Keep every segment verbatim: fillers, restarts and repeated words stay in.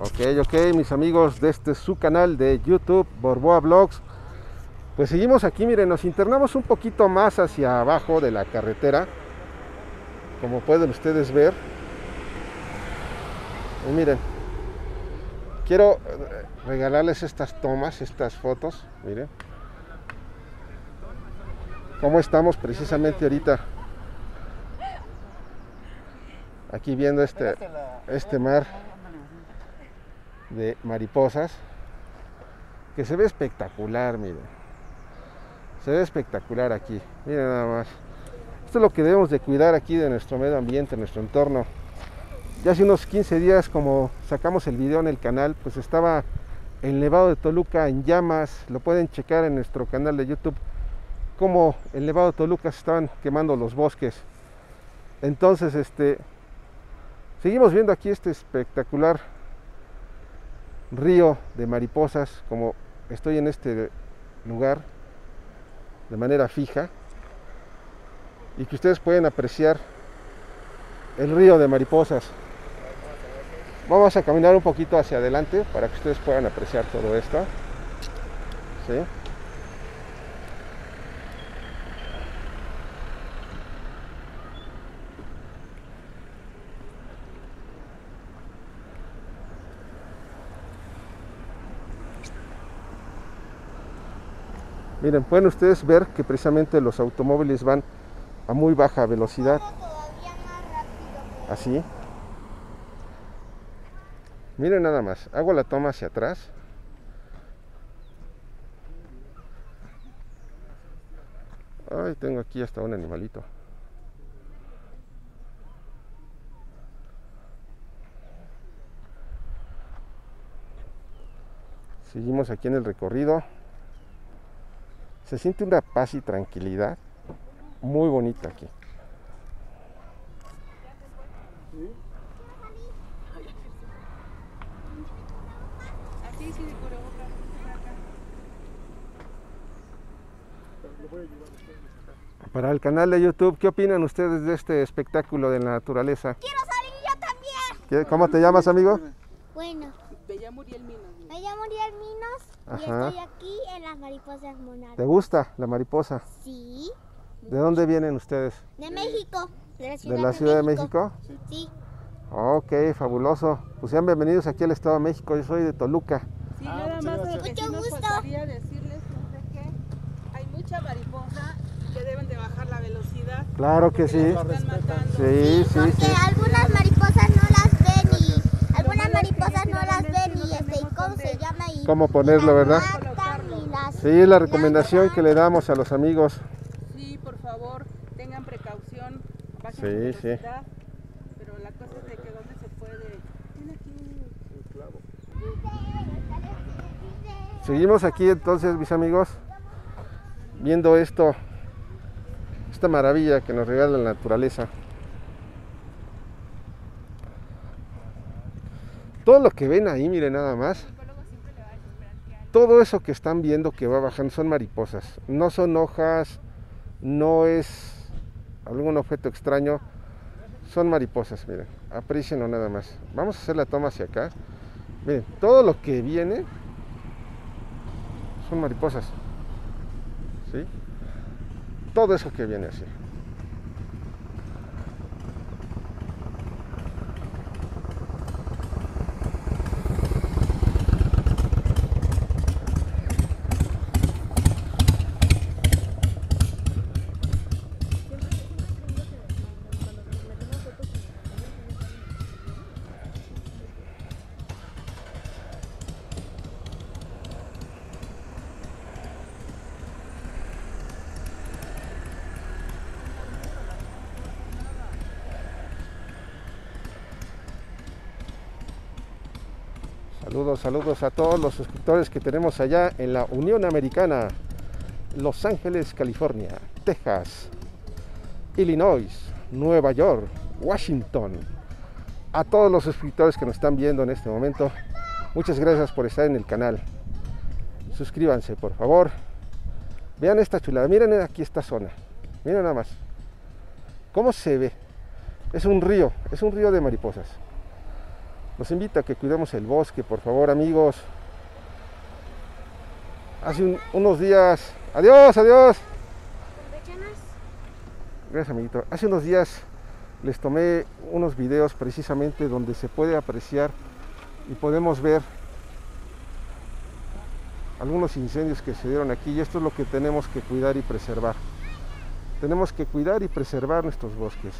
Ok, ok, mis amigos de este su canal de YouTube, Borboa Vlogs. Pues seguimos aquí, miren, nos internamos un poquito más hacia abajo de la carretera, como pueden ustedes ver. Y miren, quiero regalarles estas tomas, estas fotos, miren. Cómo estamos precisamente ahorita aquí viendo este, este mar de mariposas, que se ve espectacular, miren. Se ve espectacular aquí, miren nada más. Esto es lo que debemos de cuidar aquí de nuestro medio ambiente, nuestro entorno. Ya hace unos quince días, como sacamos el video en el canal, pues estaba el Nevado de Toluca en llamas. Lo pueden checar en nuestro canal de YouTube, como el Nevado de Toluca se estaban quemando los bosques. Entonces, este, seguimos viendo aquí este espectacular río de mariposas, como estoy en este lugar de manera fija, y que ustedes pueden apreciar el río de mariposas. Vamos a caminar un poquito hacia adelante para que ustedes puedan apreciar todo esto. ¿Sí? Miren, pueden ustedes ver que precisamente los automóviles van a muy baja velocidad. Así. Miren nada más, hago la toma hacia atrás. Ay, tengo aquí hasta un animalito. Seguimos aquí en el recorrido. Se siente una paz y tranquilidad muy bonita aquí. Para el canal de YouTube, ¿qué opinan ustedes de este espectáculo de la naturaleza? ¡Quiero salir yo también! ¿Qué, ¿Cómo te llamas, amigo? Bueno, me llamo Uriel Minos. me llamo Uriel Minos. Ajá. Y estoy aquí en las mariposas monarcas. ¿Te gusta la mariposa? Sí. ¿De dónde vienen ustedes? De México. De la Ciudad, ¿De la Ciudad de México? Sí. sí. Ok, fabuloso. Pues sean bienvenidos aquí al Estado de México. Yo soy de Toluca. Sí, ah, nada más lo que Mucho sí nos gusto. faltaría decirles es de que hay mucha mariposa y que deben de bajar la velocidad. Claro que sí. Las están matando. Sí, Sí, sí, porque sí. algunas mariposas no las ven y algunas mariposas no las ven y este, ¿y ¿cómo se llama? Y, ¿Cómo ponerlo, y las verdad? matan y las- Sí, es la recomendación que le damos a los amigos. Sí, por favor, tengan precaución, bajen Sí, la sí. velocidad. Pero la cosa es de que dónde se puede. Tiene aquí un clavo. Seguimos aquí entonces, mis amigos, viendo esto, esta maravilla que nos regala la naturaleza. Todo lo que ven ahí, miren nada más. Todo eso que están viendo que va bajando son mariposas. No son hojas, no es algún objeto extraño. Son mariposas, miren. Aprecienlo nada más. Vamos a hacer la toma hacia acá. Miren, todo lo que viene son mariposas. ¿Sí? Todo eso que viene así. Saludos, saludos a todos los suscriptores que tenemos allá en la Unión Americana, Los Ángeles, California, Texas, Illinois, Nueva York, Washington. A todos los suscriptores que nos están viendo en este momento, muchas gracias por estar en el canal. Suscríbanse, por favor. Vean esta chulada, miren aquí esta zona. Miren nada más. ¿Cómo se ve? Es un río, es un río de mariposas. nos invita a que cuidemos el bosque, por favor, amigos. Hace un, unos días, adiós, adiós. Gracias, amiguito. Hace unos días les tomé unos videos precisamente donde se puede apreciar y podemos ver algunos incendios que se dieron aquí, y esto es lo que tenemos que cuidar y preservar. Tenemos que cuidar y preservar nuestros bosques.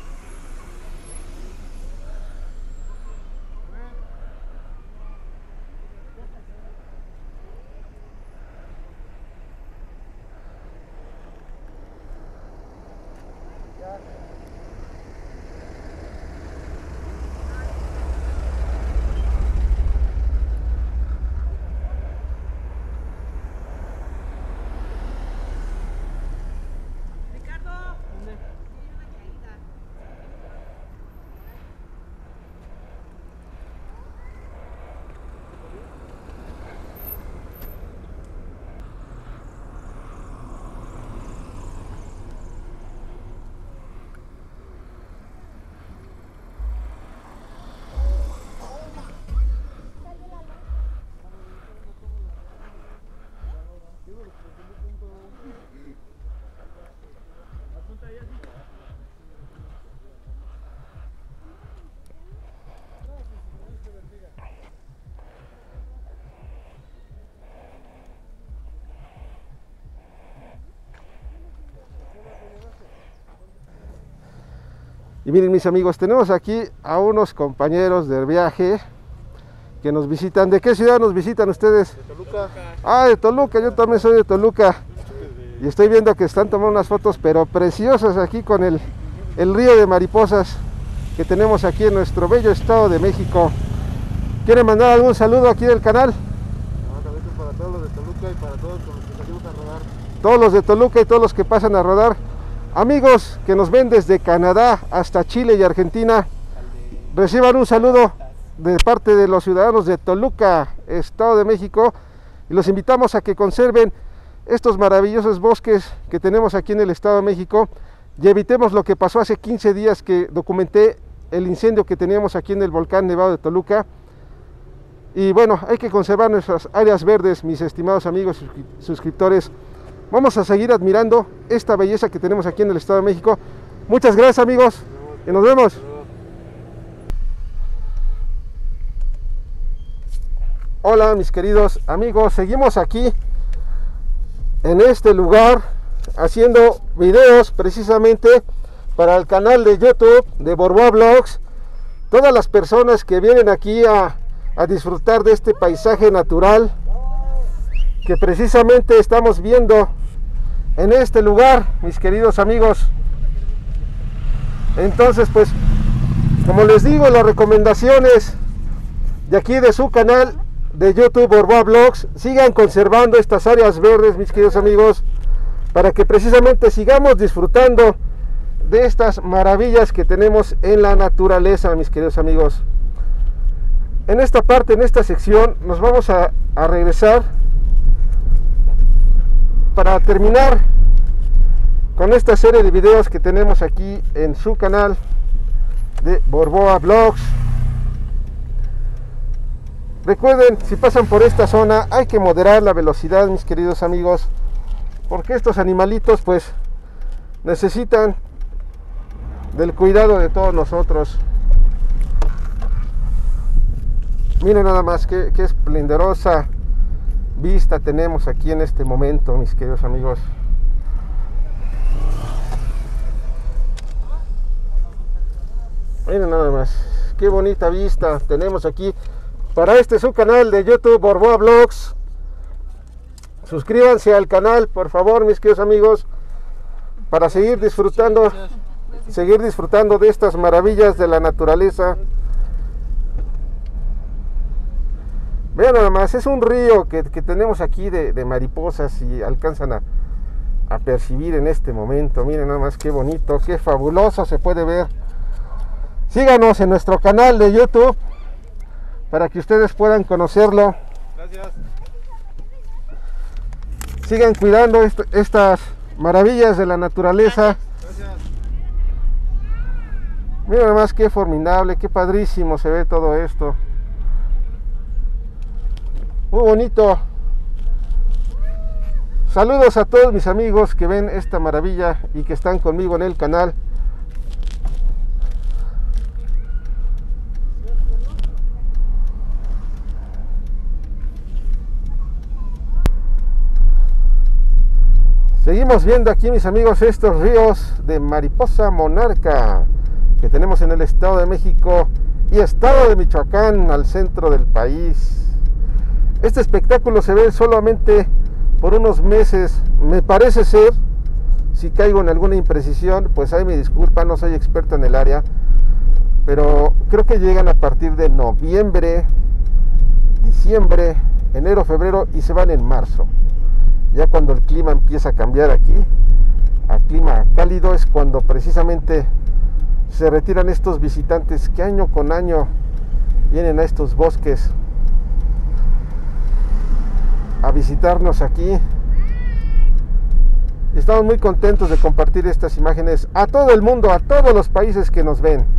Y miren, mis amigos, tenemos aquí a unos compañeros del viaje que nos visitan. ¿De qué ciudad nos visitan ustedes? De Toluca. Ah, de Toluca, yo también soy de Toluca. Y estoy viendo que están tomando unas fotos, pero preciosas, aquí con el, el río de mariposas que tenemos aquí en nuestro bello estado de México. ¿Quieren mandar algún saludo aquí del canal? Para todos los de Toluca y para todos los que salimos a rodar. Todos los de Toluca y todos los que pasan a rodar. Amigos que nos ven desde Canadá hasta Chile y Argentina, reciban un saludo de parte de los ciudadanos de Toluca, Estado de México, y los invitamos a que conserven estos maravillosos bosques que tenemos aquí en el Estado de México y evitemos lo que pasó hace quince días, que documenté el incendio que teníamos aquí en el volcán Nevado de Toluca. Y bueno, hay que conservar nuestras áreas verdes, mis estimados amigos y suscriptores. Vamos a seguir admirando esta belleza que tenemos aquí en el Estado de México. Muchas gracias, amigos, y nos vemos. Hola, mis queridos amigos, seguimos aquí en este lugar haciendo videos precisamente para el canal de YouTube de Borboa Vlogs. Todas las personas que vienen aquí a, a disfrutar de este paisaje natural que precisamente estamos viendo en este lugar, mis queridos amigos. Entonces, pues, como les digo, las recomendaciones de aquí de su canal de YouTube Borboa Vlogs, sigan conservando estas áreas verdes, mis queridos amigos, para que precisamente sigamos disfrutando de estas maravillas que tenemos en la naturaleza, mis queridos amigos. En esta parte, en esta sección, nos vamos a, a regresar para terminar con esta serie de videos que tenemos aquí en su canal de Borboa Vlogs. Recuerden, si pasan por esta zona hay que moderar la velocidad, mis queridos amigos, porque estos animalitos pues necesitan del cuidado de todos nosotros. Miren nada más qué, qué esplendorosa vista tenemos aquí en este momento, mis queridos amigos. Miren nada más qué bonita vista tenemos aquí para este su canal de YouTube Borboa Vlogs. Suscríbanse al canal, por favor, mis queridos amigos, para seguir disfrutando seguir disfrutando de estas maravillas de la naturaleza. Vean nada más, es un río que, que tenemos aquí de, de mariposas, y alcanzan a, a percibir en este momento. Miren nada más qué bonito, qué fabuloso se puede ver. Síganos en nuestro canal de YouTube para que ustedes puedan conocerlo. Gracias. Sigan cuidando est estas maravillas de la naturaleza. Gracias. Mira nada más qué formidable, qué padrísimo se ve todo esto. Muy bonito. Saludos a todos mis amigos que ven esta maravilla y que están conmigo en el canal. Seguimos viendo aquí, mis amigos, estos ríos de mariposa monarca que tenemos en el Estado de México y Estado de Michoacán, al centro del país. Este espectáculo se ve solamente por unos meses, me parece ser. Si caigo en alguna imprecisión, pues ahí me disculpa, no soy experto en el área, pero creo que llegan a partir de noviembre, diciembre, enero, febrero y se van en marzo. Ya cuando el clima empieza a cambiar aquí a clima cálido es cuando precisamente se retiran estos visitantes que año con año vienen a estos bosques a visitarnos aquí. Estamos muy contentos de compartir estas imágenes a todo el mundo, a todos los países que nos ven,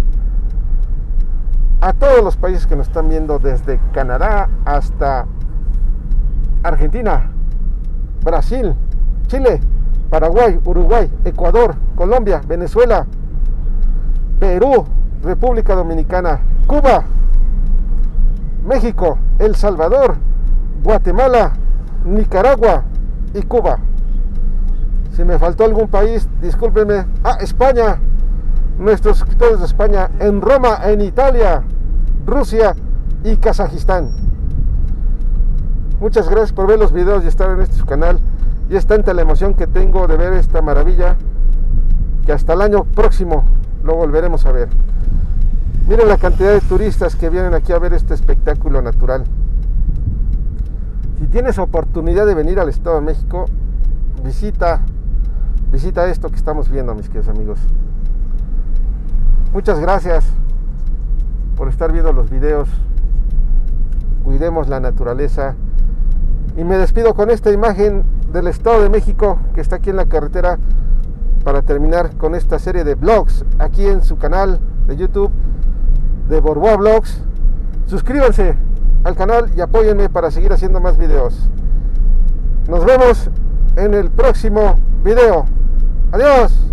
a todos los países que nos están viendo, desde Canadá hasta Argentina, Brasil, Chile, Paraguay, Uruguay, Ecuador, Colombia, Venezuela, Perú, República Dominicana, Cuba, México, El Salvador, Guatemala, Nicaragua y Cuba. Si me faltó algún país, discúlpenme. Ah, España, nuestros suscriptores de España, en Roma, en Italia, Rusia y Kazajistán. Muchas gracias por ver los videos y estar en este su canal. Y es tanta la emoción que tengo de ver esta maravilla que hasta el año próximo lo volveremos a ver. Miren la cantidad de turistas que vienen aquí a ver este espectáculo natural. Si tienes oportunidad de venir al Estado de México, visita, visita esto que estamos viendo, mis queridos amigos. Muchas gracias por estar viendo los videos. Cuidemos la naturaleza. Y me despido con esta imagen del Estado de México que está aquí en la carretera para terminar con esta serie de vlogs aquí en su canal de YouTube de Borboa Vlogs. Suscríbanse al canal y apóyenme para seguir haciendo más videos. Nos vemos en el próximo video. Adiós.